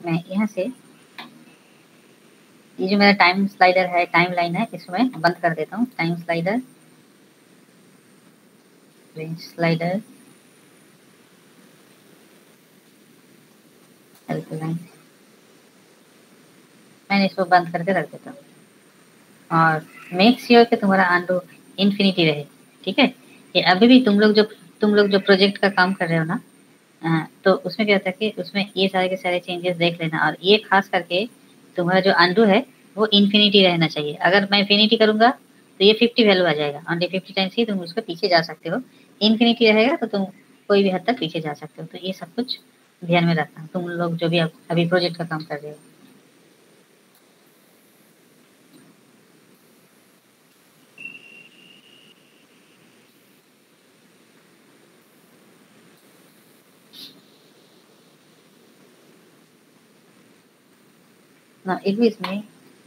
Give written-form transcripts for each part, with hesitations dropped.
मैं यहाँ से ये जो मेरा टाइम स्लाइडर है, टाइम लाइन है, इसको मैं बंद कर देता हूँ। Time slider, range slider, help line, मैंने इसको बंद करके रख देता हूँ। और मेक श्योर कि तुम्हारा अंडू इन्फिनिटी रहे, ठीक है। ये अभी भी तुम लोग जो प्रोजेक्ट का काम कर रहे हो ना, तो उसमें क्या होता है कि उसमें ये सारे के सारे चेंजेस देख लेना। और ये खास करके तुम्हारा जो अंडू है वो इन्फिनिटी रहना चाहिए। अगर मैं इन्फिनिटी करूंगा तो ये 50 वैल्यू आ जाएगा, ओनली 50 टाइम्स ही तुम उसको पीछे जा सकते हो। इन्फिनिटी रहेगा तो तुम कोई भी हद तक पीछे जा सकते हो। तो ये सब कुछ ध्यान में रखना तुम लोग जो भी अभी प्रोजेक्ट का काम कर रहे हो। ना एक भी इसमें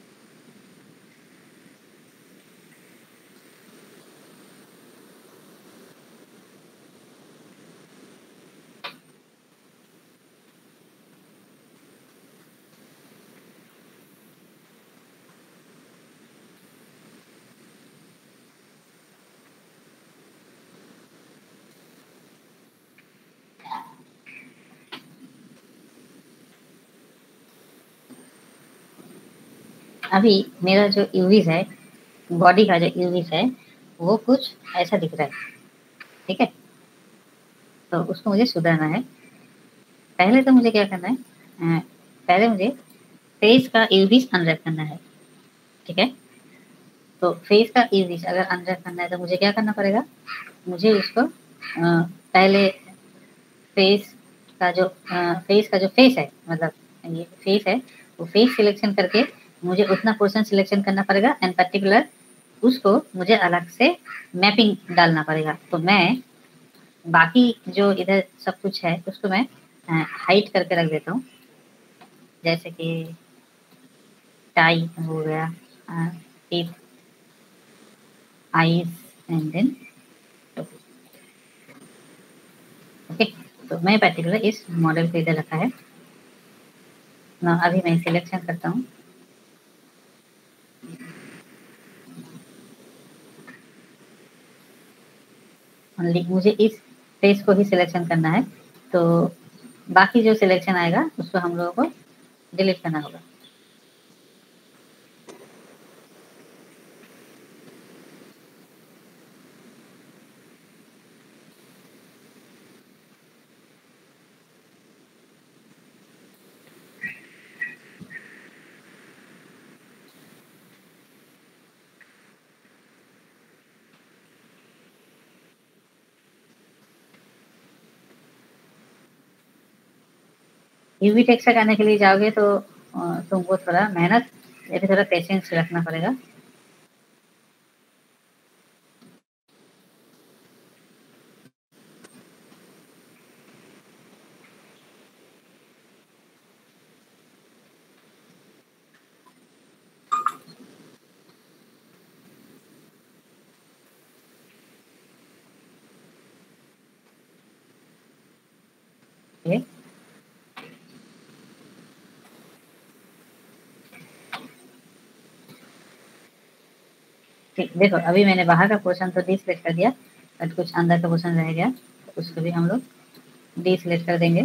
अभी मेरा जो यूवीज है, बॉडी का जो यूवीज है वो कुछ ऐसा दिख रहा है, ठीक है। तो उसको मुझे सुधारना है। पहले तो मुझे क्या करना है, पहले मुझे फेस का यूवीज अनरैप करना है, ठीक है। तो फेस का यूवीज अगर अनरैप करना है तो मुझे क्या करना पड़ेगा, मुझे उसको पहले फेस का जो फेस है, मतलब ये फेस है, वो फेस सिलेक्शन करके मुझे उतना पोर्शन सिलेक्शन करना पड़ेगा एंड पर्टिकुलर उसको मुझे अलग से मैपिंग डालना पड़ेगा। तो मैं बाकी जो इधर सब कुछ है उसको मैं हाइड करके रख देता हूँ, जैसे कि टाई हो गया, tip, eyes and then okay. तो मैं पर्टिकुलर इस मॉडल को इधर रखा है ना। अभी मैं सिलेक्शन करता हूँ, ओनली मुझे इस फेस को ही सिलेक्शन करना है। तो बाकी जो सिलेक्शन आएगा उसको हम लोगों को डिलीट करना होगा। यूवी टेक्सचर करने के लिए जाओगे तो तुमको थोड़ा मेहनत या फिर थोड़ा पेशेंस रखना पड़ेगा। ठीक, देखो अभी मैंने बाहर का पोर्शन तो डिसलेक्ट कर दिया, बट कुछ अंदर का पोर्शन रह गया, तो उसको भी हम लोग डिसलेक्ट कर देंगे।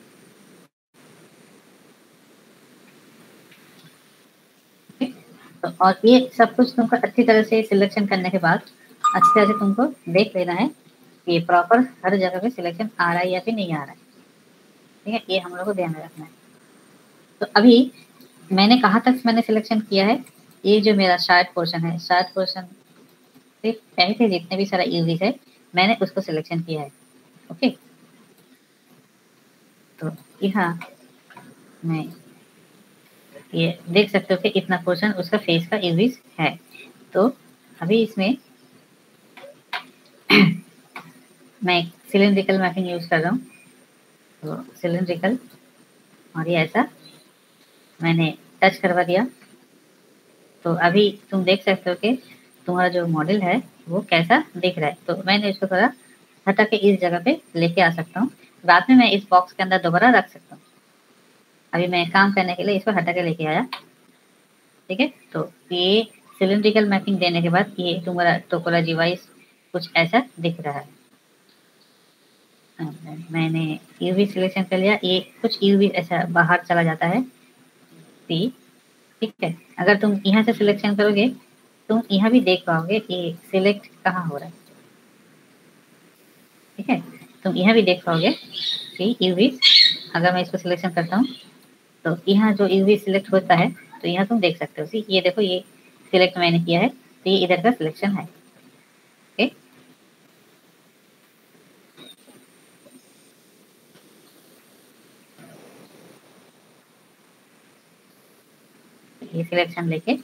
तो और ये सब कुछ तुमको अच्छी तरह से सिलेक्शन करने के बाद अच्छी तरह से तुमको देख लेना है कि ये प्रॉपर हर जगह पे सिलेक्शन आ रहा है या फिर नहीं आ रहा है, ठीक है। ये हम लोग को ध्यान में रखना है। तो अभी मैंने कहाँ तक मैंने सिलेक्शन किया है, ये जो मेरा शार्ट पोर्शन है, शार्ट पोर्शन से पहले जितने भी सारा यूवीज है मैंने उसको सिलेक्शन किया है, ओके। तो यहाँ मैं ये देख सकते हो कि इतना पोर्शन उसका फेस का यूवीज है। तो अभी इसमें मैं सिलेंड्रिकल मैपिंग यूज कर रहा हूँ। तो सिलेंड्रिकल, और ये ऐसा मैंने टच करवा दिया। तो अभी तुम देख सकते हो कि तुम्हारा जो मॉडल है वो कैसा दिख रहा है। तो मैंने इसको थोड़ा हटा के इस जगह पे लेके आ सकता हूँ, बाद में मैं इस बॉक्स के अंदर दोबारा रख सकता हूँ। अभी मैं काम करने के लिए इसको हटा के लेके आया, ठीक है। तो ये सिलिंड्रिकल मैपिंग देने के बाद ये तुम्हारा टोपोलॉजी वाइज कुछ ऐसा दिख रहा है। मैंने यूवी सिलेक्शन कर लिया, ये कुछ यूवी ऐसा बाहर चला जाता है, ठीक है। अगर तुम यहाँ से सिलेक्शन करोगे तुम यहाँ भी देख पाओगे कि सिलेक्ट कहाँ हो रहा है, ठीक है। तुम यहाँ भी देख पाओगे कि यूवी, अगर मैं इसको सिलेक्शन करता हूँ तो यहाँ जो यूवी सिलेक्ट होता है तो यहाँ तुम देख सकते हो, ये देखो ये सिलेक्ट मैंने किया है तो ये इधर का सिलेक्शन है, ओके। ये सिलेक्शन लेके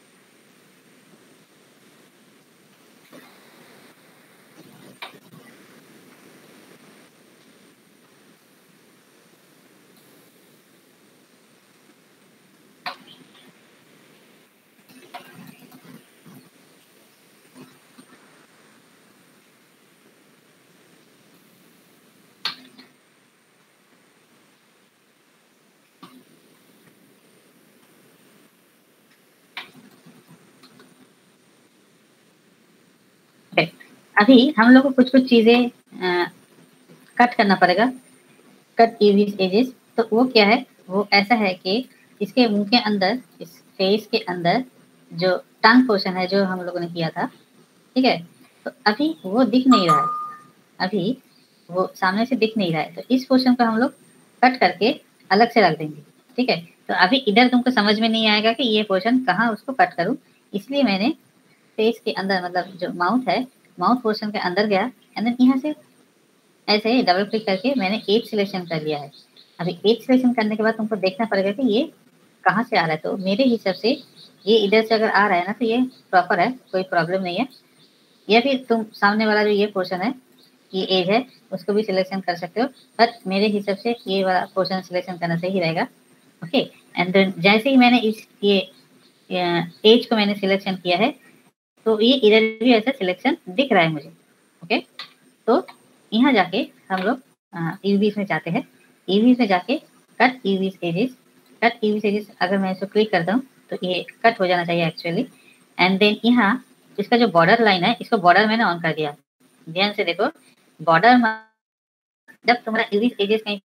अभी हम लोग को कुछ कुछ चीजें कट करना पड़ेगा, कट यूवी एजेस। तो वो क्या है, वो ऐसा है कि इसके मुंह के अंदर, इस फेस के अंदर जो टंग पोर्शन है जो हम लोगों ने किया था, ठीक है, तो अभी वो दिख नहीं रहा है, अभी वो सामने से दिख नहीं रहा है। तो इस पोर्शन को हम लोग कट करके अलग से रख देंगे, ठीक है। तो अभी इधर तुमको समझ में नहीं आएगा कि ये पोर्शन कहाँ उसको कट करूँ, इसलिए मैंने फेस के अंदर मतलब जो माउथ है, माउथ पोर्शन के अंदर गया एंड देन यहाँ से ऐसे ही डबल क्लिक करके मैंने एज सिलेक्शन कर लिया है। अभी एज सिलेक्शन करने के बाद तुमको देखना पड़ेगा कि ये कहाँ से आ रहा है। तो मेरे हिसाब से ये इधर से अगर आ रहा है ना तो ये प्रॉपर है, कोई प्रॉब्लम नहीं है। या फिर तुम सामने वाला जो ये पोर्शन है, ये एज है, उसको भी सिलेक्शन कर सकते हो, बट मेरे हिसाब से ये वाला पोर्शन सिलेक्शन करना सही रहेगा, ओके। एंड देन जैसे ही मैंने इस ये एज को मैंने सिलेक्शन किया है तो ये इधर भी ऐसा सिलेक्शन दिख रहा है मुझे, ओके। तो यहाँ जाके हम लोग यूवीज में जाते हैं, यूवीज में जाके cut UVs edges, cut UVs edges अगर मैं इसको क्लिक करता हूँ तो ये कट हो जाना चाहिए एक्चुअली। एंड देन यहाँ इसका जो बॉर्डर लाइन है, इसको बॉर्डर मैंने ऑन कर दिया, ध्यान से देखो। बॉर्डर जब तुम्हारा यूवीज एजेस कहीं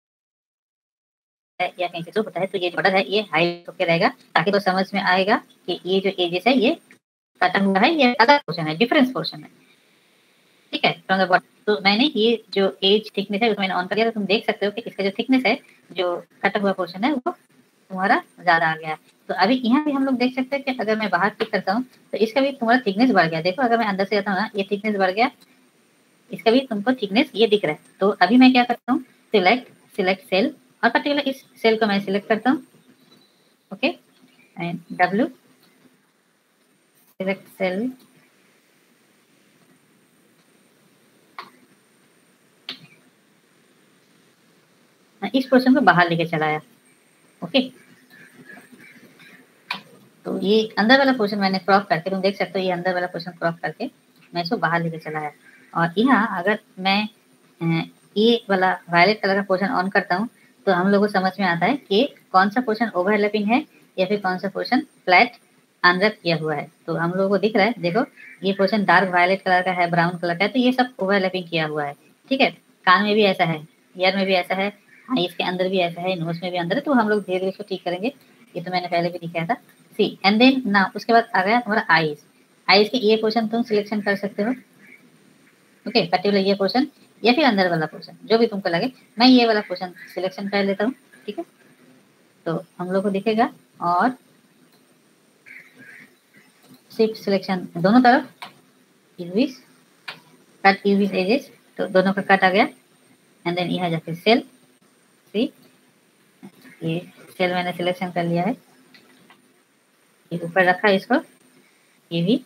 या कहीं से जो होता है तो ये बॉर्डर है ये हाईलाइट होकर रहेगा, ताकि तो समझ में आएगा कि ये जो एजेस है ये कटा हुआ है, ये अलग पोर्शन है, डिफरेंस पोर्शन है, ठीक है, फ्रॉम द बॉटम। तो मैंने ये जो एज थिकनेस है उसको मैंने ऑन कर दिया, तो तुम देख सकते हो कि इसका जो थिकनेस है, जो कटा हुआ पोर्शन है, वो तुम्हारा ज्यादा आ गया है। तो अभी यहाँ भी हम लोग देख सकते हैं कि अगर मैं बाहर क्लिक करता हूँ तो इसका भी तुम्हारा थिकनेस बढ़ गया। देखो अगर मैं अंदर से जाता हूँ ना, ये थिकनेस बढ़ गया, इसका भी तुमको थिकनेस ये दिख रहा है। तो अभी मैं क्या करता हूँ, सिलेक्ट सेल, और पर्टिकुलर इस सेल को मैं सिलेक्ट करता हूँ, okay, and W select cell, इस पोर्शन को बाहर लेके चलाया, ओके। तो ये अंदर वाला पोर्शन मैंने क्रॉप करके, तुम देख सकते हो ये अंदर वाला पोर्शन क्रॉप करके मैं इसको बाहर लेके चलाया। और यहाँ अगर मैं ये वाला वायलेट कलर का पोर्शन ऑन करता हूँ तो हम लोग को समझ में आता है कि कौन सा पोर्शन ओवरलैपिंग है या फिर कौन सा पोर्शन फ्लैट अनरैप किया हुआ है। तो हम लोगों को दिख रहा है, देखो ये पोर्शन डार्क वायलेट कलर का है, ब्राउन कलर का है, तो ये सब ओवरलैपिंग किया हुआ है, ठीक है। कान में भी ऐसा है, ईयर में भी ऐसा है, आईज के अंदर भी ऐसा है, नोज में भी अंदर है। तो हम लोग धीरे धीरे इसको ठीक करेंगे, ये तो मैंने पहले भी दिखाया था। सी एंड देन ना उसके बाद आ गया तुम्हारा आईज, आईज के ये पोर्शन तुम सिलेक्शन कर सकते हो, ओके, पर्टिकुलर ये पोर्शन या फिर अंदर वाला पोर्शन जो भी तुमको लगे। मैं ये वाला पोर्शन सिलेक्शन कर लेता हूँ, ठीक है। तो हम लोग को दिखेगा, और शिफ्ट सिलेक्शन दोनों तरफ, यूवीज कट यूवीज एजेस, तो दोनों का कट आ गया। एंड देन यहाँ जाके सेल, सी ये सेल मैंने सिलेक्शन कर लिया है, ये ऊपर रखा है इसको, ये भी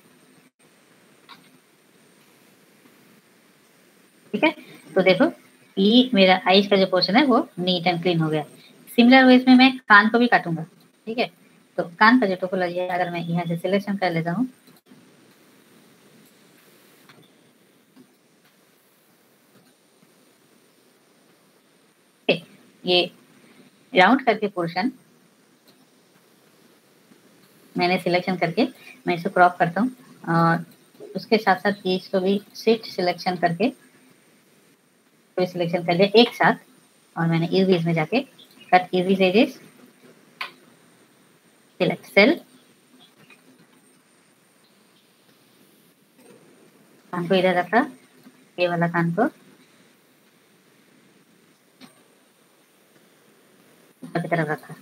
ठीक है। तो देखो ये मेरा आईज का जो पोर्शन है वो नीट एंड क्लीन हो गया। सिमिलर वेज में मैं कान को भी काटूंगा, ठीक है। तो कान का जो टोपोलॉजी है, अगर मैं यहाँ से सिलेक्शन कर लेता हूँ, ये राउंड करके पोर्शन मैंने सिलेक्शन करके मैं इसको क्रॉप करता हूँ, और उसके साथ साथ इसको भी शिफ्ट सिलेक्शन करके कोई सिलेक्शन कर लिया एक साथ, और मैंने यूवीज में जाके cut UVs edges, select cell, कान को इधर रखा, ये वाला कान को ऊपर की तरफ रखा।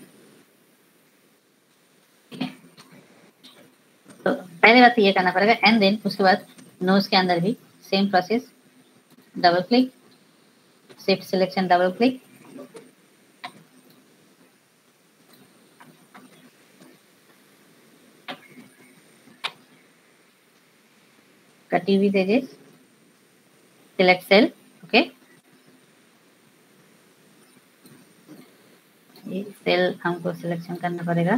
तो पहले बात तो ये करना पड़ेगा, एंड देन उसके बाद नोज के अंदर भी same process, double click, shift selection, double click, cut UVs edges, select cell, okay, ये सेल हमको सिलेक्शन करना पड़ेगा।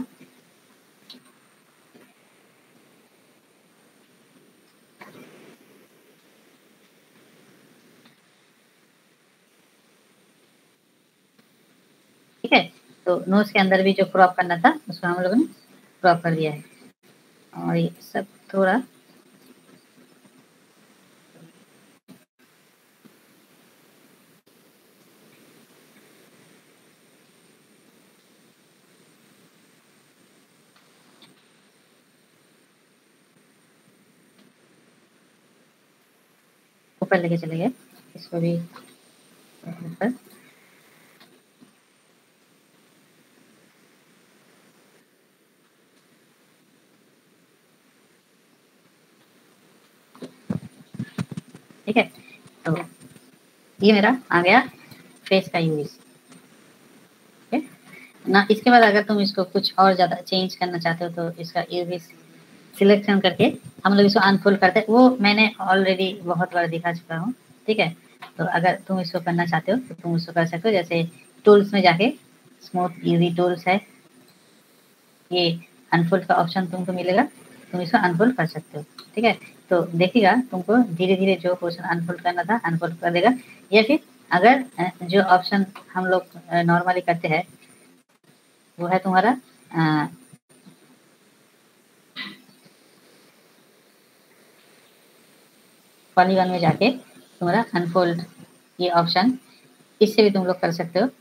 ठीक है, तो नोज के अंदर भी जो क्रॉप करना था उसको हम लोगों ने क्रॉप कर दिया है, और ये सब थोड़ा ऊपर लेके चले गए, इसको भी ऊपर। ठीक है, तो ये मेरा आ गया फेस का यूज। ठीक है ना, इसके बाद अगर तुम इसको कुछ और ज़्यादा चेंज करना चाहते हो तो इसका यूवी सिलेक्शन करके हम लोग इसको अनफोल्ड करते हैं, वो मैंने ऑलरेडी बहुत बार दिखा चुका हूँ। ठीक है, तो अगर तुम इसको करना चाहते हो तो तुम इसको कर सकते हो, जैसे टूल्स में जाके स्मूथ यूवी टूल्स है, ये अनफोल्ड का ऑप्शन तुमको मिलेगा, तुम इसको अनफोल्ड कर सकते हो। ठीक है, तो देखिएगा तुमको धीरे धीरे जो पोर्शन अनफोल्ड करना था अनफोल्ड कर देगा, या फिर अगर जो ऑप्शन हम लोग नॉर्मली करते हैं वो है तुम्हारा पॉलीगॉन में जाके तुम्हारा अनफोल्ड ये ऑप्शन, इससे भी तुम लोग कर सकते हो।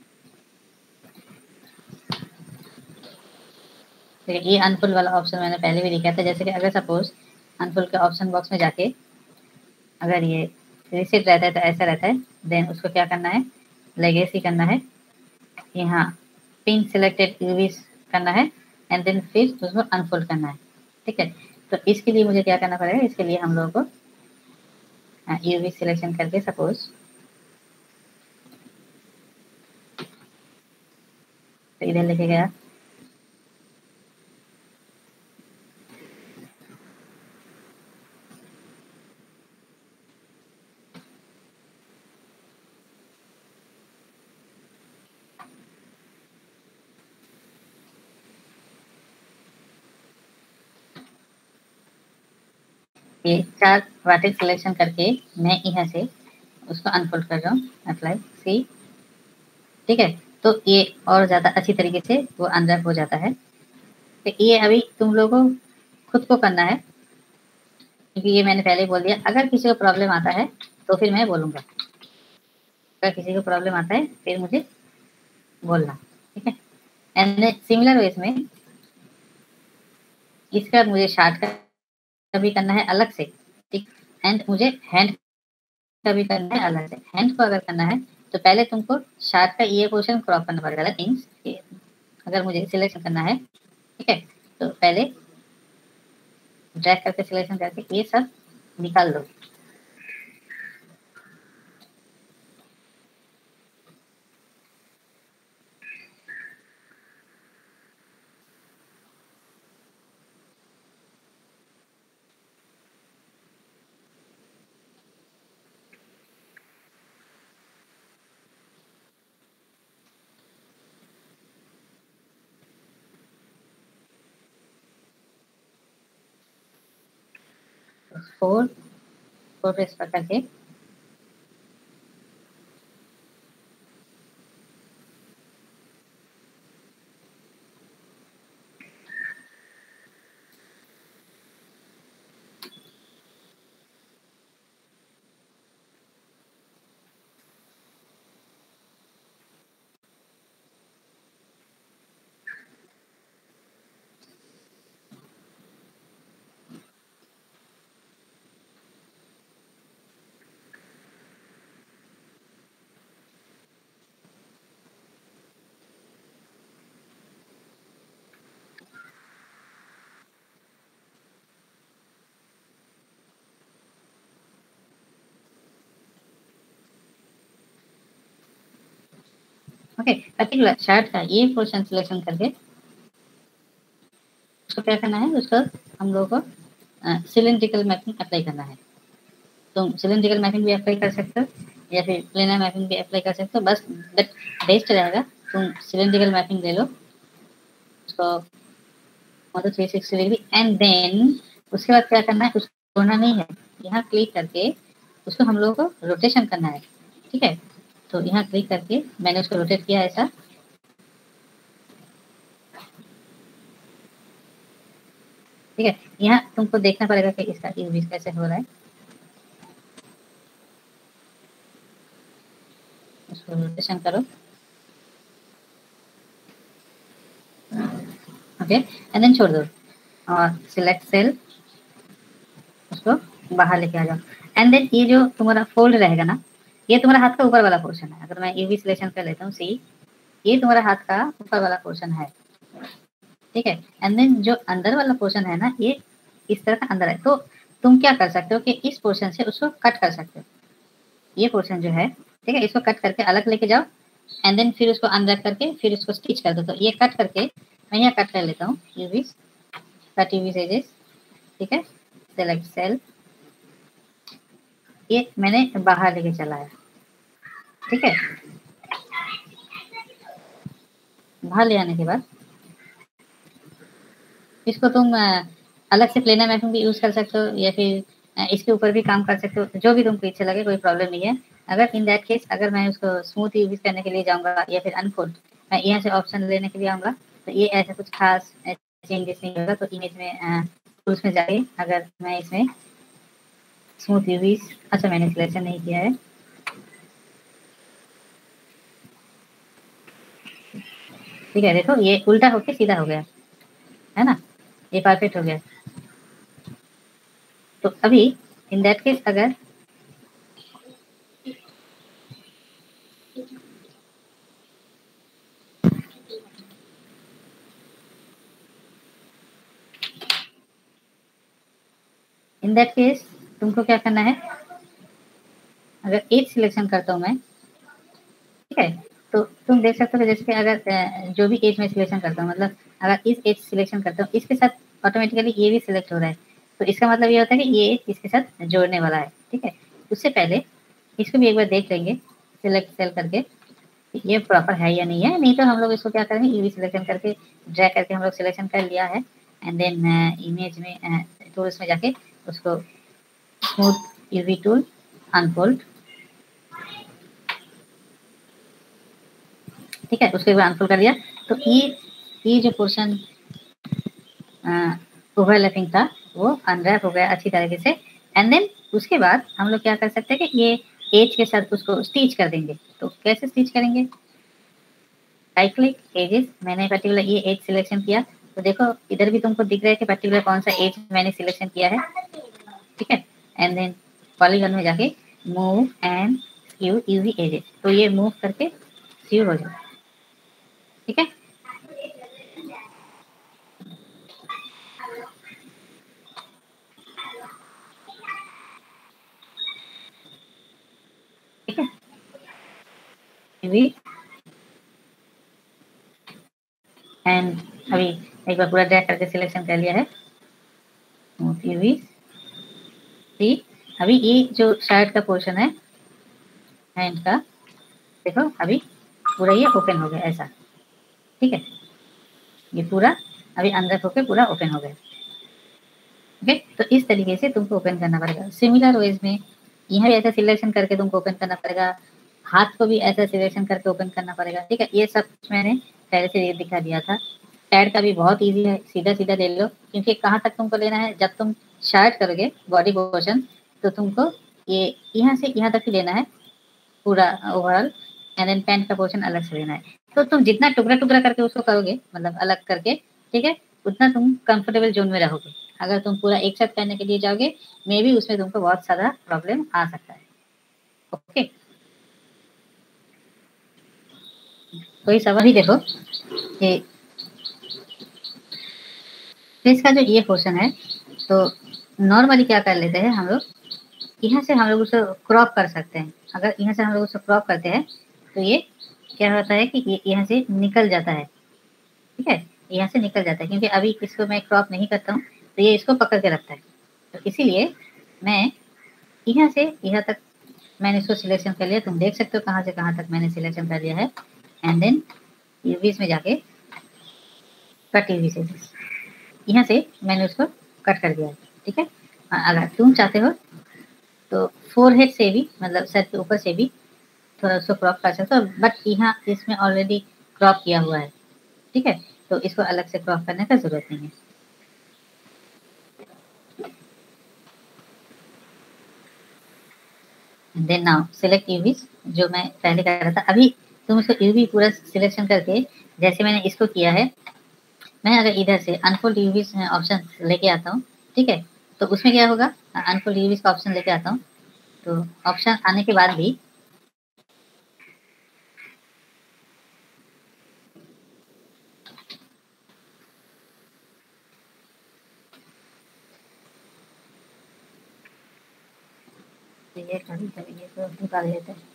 ये अनफोल्ड वाला ऑप्शन मैंने पहले भी दिखाया था, जैसे कि अगर सपोज अनफोल्ड के ऑप्शन बॉक्स में जाके अगर ये रिसेट रहता है तो ऐसा रहता है, देन उसको क्या करना है, लेगेसी करना है, यहाँ पिन सिलेक्टेड यूवीज करना है, एंड देन फिर उसको अनफोल्ड करना है। ठीक है, तो इसके लिए मुझे क्या करना पड़ेगा, इसके लिए हम लोगों को यूवी सिलेक्शन करके सपोज तो इधर लेके गया, ये 4 वर्टेक्स सिलेक्शन करके मैं यहाँ से उसको अनफोल्ड कर रहा हूँ, अप्लाई सी। ठीक है, तो ये और ज़्यादा अच्छी तरीके से वो अनरैप हो जाता है। तो ये अभी तुम लोगों को खुद को करना है, क्योंकि ये मैंने पहले ही बोल दिया, अगर किसी को प्रॉब्लम आता है तो फिर मैं बोलूँगा, अगर किसी को प्रॉब्लम आता है फिर मुझे बोलना। ठीक है, एंड सिमिलर वेज में इसका मुझे शार्ट का भी करना है अलग से। ठीक, एंड मुझे हैंड का भी करना है अलग से। हैंड को अगर करना है तो पहले तुमको शार्ट का ये पोर्शन क्रॉप करना पड़ेगा, मीन्स अगर मुझे सिलेक्शन करना है, ठीक है, तो पहले ड्रैग करके सिलेक्शन करके ये सब निकाल दो। फोर प्रेस पकड़ के ओके, पर्टिकुलर शर्ट का ये पोर्शन सिलेक्शन करके उसको क्या करना है, उसको हम लोगों को सिलेंड्रिकल मैपिंग अप्लाई करना है। तुम सिलेंड्रिकल मैपिंग भी अप्लाई कर सकते हो या फिर प्लेनर मैपिंग भी अप्लाई कर सकते हो, बस बट बेस्ट रहेगा तुम सिलेंड्रिकल मैपिंग ले लो उसको मतलब 360 डिग्री, एंड देन उसके बाद क्या करना है, उसको छोड़ना नहीं है, यहाँ क्लिक करके उसको हम लोगों को रोटेशन करना है। ठीक है, तो यहाँ क्लिक करके मैंने उसको रोटेट किया ऐसा। ठीक है, यहाँ तुमको देखना पड़ेगा कि इसका यूज कैसे हो रहा है। उसको रोटेशन करो, ओके, एंड देन छोड़ दो और सिलेक्ट सेल, उसको बाहर लेके आ जाओ। एंड देन ये जो तुम्हारा फोल्ड रहेगा ना, ये तुम्हारा हाथ का ऊपर वाला पोर्शन है। अगर मैं यूवी सिलेक्शन कर लेता हूँ, सी ये तुम्हारा हाथ का ऊपर वाला पोर्शन है। ठीक है, एंड देन जो अंदर वाला पोर्शन है ना, ये इस तरह का अंदर है। तो तुम क्या कर सकते हो कि इस पोर्शन से उसको कट कर सकते हो, ये पोर्शन जो है, ठीक है, इसको कट करके अलग लेके जाओ एंड देन फिर उसको अनरैप करके फिर उसको स्टिच कर दो। तो ये कट करके मैं यहाँ कट कर लेता हूँ, यूवी कट यूवी एजेस। ठीक है, सेलेक्ट सेल, ये मैंने बाहर लेके चला है। ठीक है, बाहर ले आने के बाद इसको तुम अलग से प्लेनर मैपिंग भी यूज कर सकते हो या फिर इसके ऊपर भी काम कर सकते हो, जो भी तुमको इच्छा लगे, कोई प्रॉब्लम नहीं है। अगर इन दैट केस अगर मैं उसको स्मूथ यूज करने के लिए जाऊंगा या फिर अनफोल्ड, मैं यहाँ से ऑप्शन लेने के लिए आऊंगा, तो ये ऐसा कुछ खास चेंजेस नहीं होगा। तो इमेज में टूल्स में जाके अगर मैं इसमें स्मूथ यूवी, अच्छा मैंने सिलेक्शन नहीं किया है, ठीक है, देखो ये उल्टा होके सीधा हो गया है ना, ये परफेक्ट हो गया। तो अभी इन दैट केस अगर इन दैट केस तुमको क्या करना है, अगर एज सिलेक्शन करता हूँ मैं, ठीक है, तो तुम देख सकते हो जैसे कि अगर जो भी एज में सिलेक्शन करता हूँ, मतलब अगर इस एज सिलेक्शन करता हूँ, इसके साथ ऑटोमेटिकली ये भी सिलेक्ट हो रहा है। तो इसका मतलब ये होता है कि ये एज इसके साथ जोड़ने वाला है। ठीक है, उससे पहले इसको भी एक बार देख लेंगे सिलेक्ट सेल करके ये प्रॉपर है या नहीं है। नहीं तो हम लोग इसको क्या करेंगे, यूवी सिलेक्शन करके ड्रैग करके हम लोग सिलेक्शन कर लिया है एंड देन इमेज में टूल्स में जाके उसको स्मूथ यूवी टूल अनफोल्ड, ठीक है, उसके बाद अनफोल्ड कर दिया। तो ये जो पोर्शन ओवरलैपिंग था वो अनरैप हो गया अच्छी तरीके से। एंड देन उसके बाद हम लोग क्या कर सकते हैं कि ये एज के साथ उसको स्टिच कर देंगे। तो कैसे स्टिच करेंगे, राइट क्लिक एजेस, मैंने पर्टिकुलर ये एज सिलेक्शन किया, तो देखो इधर भी तुमको दिख रहा है कि पर्टिकुलर कौन सा एज मैंने सिलेक्शन किया है। ठीक है, एंड देन पॉलीगन में जाके move and skew UV edges, तो ये मूव करके स्क्यू हो जाए। ठीक है, ठीक है, यूवी एंड अभी एक बार पूरा ड्रैग करके सिलेक्शन कर लिया है यूवी सी। अभी ये जो शर्ट का पोर्शन है हैंड का, देखो अभी पूरा ये ओपन हो गया ऐसा। ठीक है, ये पूरा अभी अंदर होके पूरा ओपन हो गया। ओके, तो इस तरीके से तुमको ओपन करना पड़ेगा। सिमिलर वेज में यहाँ भी ऐसा सिलेक्शन करके तुमको ओपन करना पड़ेगा, हाथ को भी ऐसा सिलेक्शन करके ओपन करना पड़ेगा। ठीक है, ये सब मैंने पहले से दिखा दिया था। पैड का भी बहुत इजी है, सीधा सीधा ले लो, क्योंकि कहाँ तक तुमको लेना है, जब तुम शर्ट करोगे बॉडी पोर्शन तो तुमको ये यहाँ से यहाँ तक ही लेना है पूरा ओवरऑल, एंड देन पैंट का पोर्शन अलग से लेना है। तो तुम जितना टुकड़ा टुकड़ा करके उसको करोगे, मतलब अलग करके, ठीक है, उतना तुम कंफर्टेबल जोन में रहोगे। अगर तुम पूरा एक साथ करने के लिए जाओगे, मे बी उसमें तुमको बहुत सारा प्रॉब्लम आ सकता है। ओके, तो ये सवाल ही देखो कि इसका जो ये पोर्शन है, तो नॉर्मली क्या कर लेते हैं हम लोग, यहाँ से हम लोग उसको क्रॉप कर सकते हैं। अगर यहाँ से हम लोग उसको क्रॉप करते हैं तो ये क्या होता है कि ये यहाँ से निकल जाता है, ठीक है, यहाँ से निकल जाता है, क्योंकि अभी इसको मैं क्रॉप नहीं करता हूँ तो ये इसको पकड़ के रखता है। तो इसीलिए मैं यहाँ से यहाँ तक मैंने इसको सिलेक्शन कर लिया। तुम देख सकते हो कहाँ से कहाँ तक मैंने सिलेक्शन कर लिया है। एंड देन यूवीज में जाके कट यूवी से यहाँ से मैंने उसको कट कर दिया है, ठीक है। अगर तुम चाहते हो तो फोरहेड से भी, मतलब सर के ऊपर से भी थोड़ा उसको क्रॉप कर सकते हो, बट यहाँ इसमें ऑलरेडी क्रॉप किया हुआ है, ठीक है, तो इसको अलग से क्रॉप करने का जरूरत नहीं है। देन नाउ सिलेक्ट यूवीज, जो मैं पहले कर रहा था। अभी तुम इसको यूवी पूरा सिलेक्शन करके, जैसे मैंने इसको किया है, मैं अगर इधर से अनफोल्ड यूवीज ऑप्शन लेके आता हूँ, ठीक है, तो उसमें क्या होगा, अनफोल्ड यूवीज का ऑप्शन लेके आता हूँ, तो ऑप्शन आने के बाद भी ये कभी कभी ये तो निकाल लेते हैं।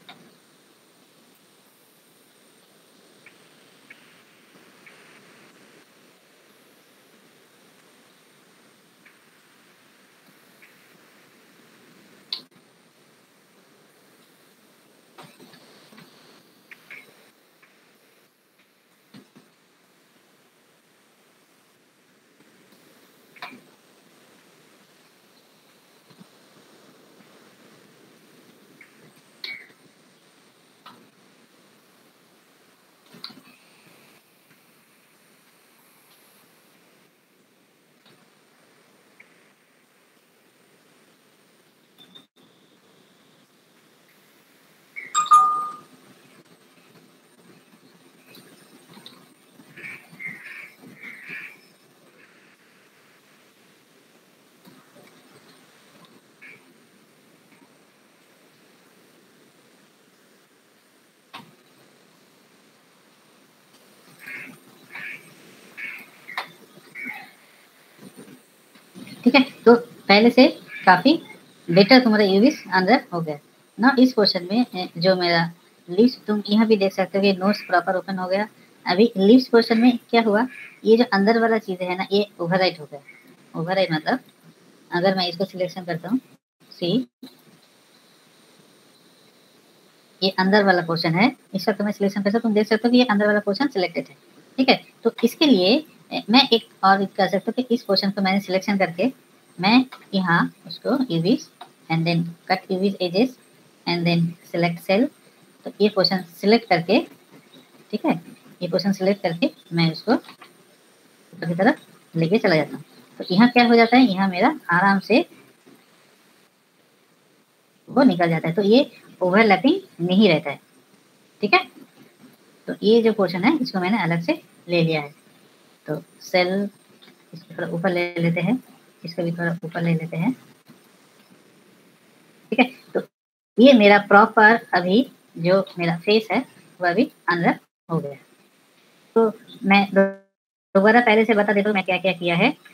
ठीक है, तो पहले से काफी बेटर तुम्हारा यूवीज अंदर हो गया ना। इस क्वेश्चन में जो मेरा लिस्ट, तुम यहाँ भी देख सकते हो कि नोट्स प्रॉपर ओपन हो गया। अभी लिस्ट क्वेश्चन में क्या हुआ, ये जो अंदर वाला चीज है ना, ये ओवरराइट हो गया। ओवरराइट मतलब अगर मैं इसको सिलेक्शन करता हूँ, सी ये अंदर वाला पोर्शन है, इसका तो मैं सिलेक्शन करता हूँ, तुम देख सकते हो कि ये अंदर वाला पोर्शन सिलेक्टेड है, ठीक है। तो इसके लिए मैं एक और कर सकता हूँ कि इस पोर्शन को मैंने सिलेक्शन करके मैं यहाँ उसको UVs and then cut UVs edges and then select cell, तो ये पोर्शन सिलेक्ट करके, ठीक है, ये पोर्शन सिलेक्ट करके मैं उसको ऊपर की तरफ लेके चला जाता हूँ। तो यहाँ क्या हो जाता है, यहाँ मेरा आराम से वो निकल जाता है, तो ये ओवरलैपिंग नहीं रहता है, ठीक है। तो ये जो पोर्शन है इसको मैंने अलग से ले लिया है। तो सेल इसको थोड़ा ऊपर ले लेते हैं, इसको भी थोड़ा ऊपर ले लेते हैं, ठीक है। तो ये मेरा प्रॉपर अभी जो मेरा फेस है वो अभी अंदर हो गया। तो मैं दोबारा पहले से बता देता हूँ मैं क्या क्या किया है।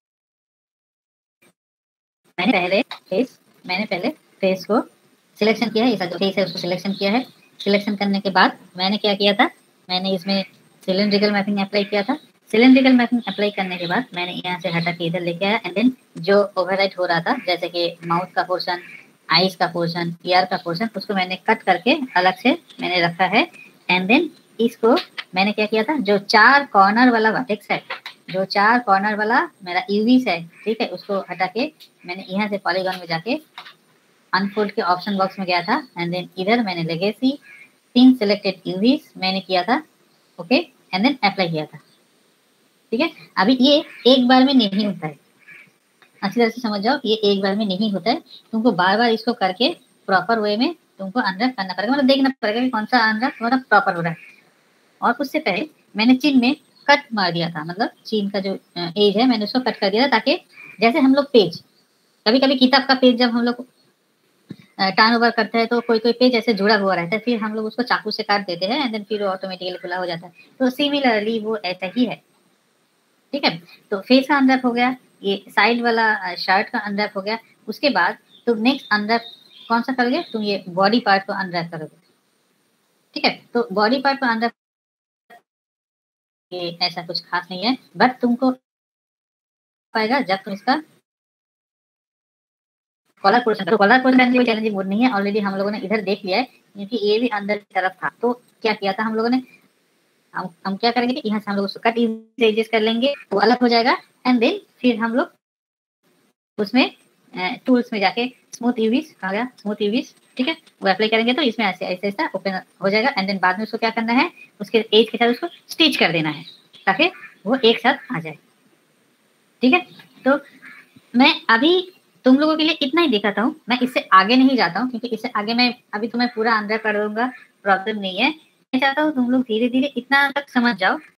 मैंने पहले फेस को सिलेक्शन किया है, इसका जो फेस है उसको सिलेक्शन किया है। सिलेक्शन करने के बाद मैंने क्या किया था, मैंने इसमें सिलेंड्रिकल मैपिंग अप्लाई किया था। सिलेंड्रिकल मैपिंग अप्लाई करने के बाद मैंने यहाँ से हटा के इधर लेके आया एंड देन जो ओवरराइट हो रहा था, जैसे कि माउथ का पोर्शन, आईज का पोर्शन, ईयर का पोर्शन, उसको मैंने कट करके अलग से मैंने रखा है। एंड देन इसको मैंने क्या किया था, जो 4 कॉर्नर वाला वर्टेक्स है, जो 4 कॉर्नर वाला मेरा यूवीस है, ठीक है, उसको हटा के मैंने यहाँ से पॉलीगॉन में जाके अनफोल्ड के ऑप्शन बॉक्स में गया था एंड देन इधर मैंने लेगेसी 3 सिलेक्टेड यूवीस मैंने किया था, ओके, एंड देन अप्लाई किया था, ठीक है। अभी ये एक बार में नहीं होता है, अच्छी तरह से समझ जाओ, ये एक बार में नहीं होता है, तुमको बार बार इसको करके प्रॉपर वे में तुमको अनरैप करना पड़ेगा, मतलब देखना पड़ेगा कि कौन सा अनरैप तुम्हारा प्रॉपर हो रहा है। और उससे पहले मैंने चिन में कट मार दिया था, मतलब चिन का जो एज है मैंने उसको कट कर दिया था, ताकि जैसे हम लोग पेज, कभी कभी किताब का पेज जब हम लोग टर्न ओवर करते हैं तो कोई कोई पेज ऐसे जुड़ा हुआ रहता है, फिर हम लोग उसको चाकू से काट देते हैं एंड देन फिर ऑटोमेटिकली खुला हो जाता है। तो सिमिलरली वो ऐसा ही है, ठीक है। तो फेस का अनरैप हो गया, ये साइड वाला शर्ट का अनरैप हो गया। उसके बाद तुम नेक्स्ट अनरैप कौन सा करोगे, तुम ये बॉडी पार्ट को अनरैप करोगे, ठीक है, तो बॉडी पार्ट को अंदर ये ऐसा कुछ खास नहीं है, बट तुमको पाएगा जब तुम इसका कॉलर पोर्शन, तो कॉलर पोर्शन करने के लिए चैलेंजिंग मोड नहीं है, ऑलरेडी हम लोगों ने इधर देख लिया है, क्योंकि ये भी अंदर की तरफ था। तो क्या किया था हम लोगों ने, हम क्या करेंगे कि यहाँ से हम लोग उसको कट एजेस कर लेंगे, वो अलग हो जाएगा, एंड देन फिर हम लोग उसमें टूल्स में जाके स्मूथ यूवीज आ गया, स्मूथ यूवीज, ठीक है, वो अप्लाई करेंगे तो इसमें ऐसे ऐसे ऐसा ओपन हो जाएगा, एंड देन बाद में उसको क्या करना है, उसके एज के साथ उसको स्टिच कर देना है ताकि वो एक साथ आ जाए। ठीक है, तो मैं अभी तुम लोगों के लिए इतना ही दिखाता हूँ, मैं इससे आगे नहीं जाता हूँ, क्योंकि इससे आगे मैं अभी तुम्हें पूरा अंदर कर दूंगा, प्रॉब्लम नहीं है। मैं चाहता हूँ तुम लोग धीरे धीरे इतना तक समझ जाओ